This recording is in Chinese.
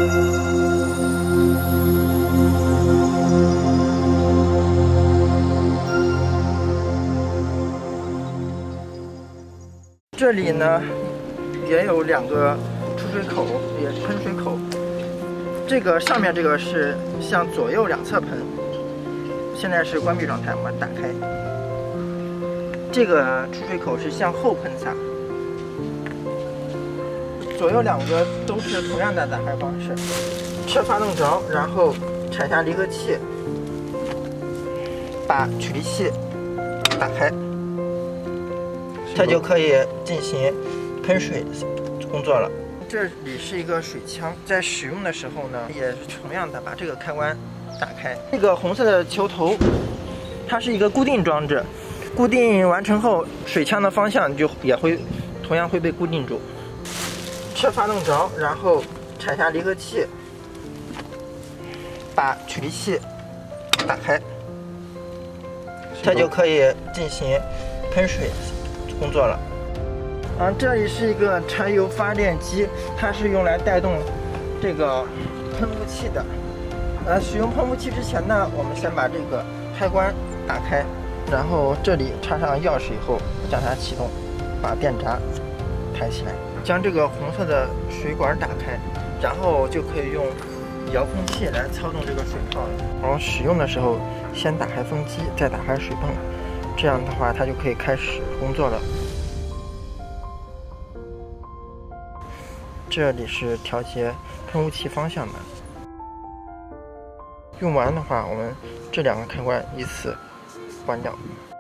这里呢也有2个出水口，也是喷水口。这个上面这个是向左右2侧喷，现在是关闭状态，我们打开。这个出水口是向后喷洒，左右2个都是同样的打开方式。车发动着，然后踩下离合器，把取离器打开。它就可以进行喷水工作了。这里是一个水枪，在使用的时候呢，也是同样的把这个开关打开。这个红色的球头，它是一个固定装置，固定完成后，水枪的方向就也会同样会被固定住。车发动着，然后踩下离合器，把取离器打开，它就可以进行喷水工作了。这里是一个柴油发电机，它是用来带动这个喷雾器的。使用喷雾器之前呢，我们先把这个开关打开，然后这里插上钥匙以后，将它启动，把电闸抬起来，将这个红色的水管打开，然后就可以用遥控器来操纵这个水泡了。然后使用的时候，先打开风机，再打开水泵。这样的话，它就可以开始工作了。这里是调节喷雾器方向的。用完的话，我们这2个开关依次关掉。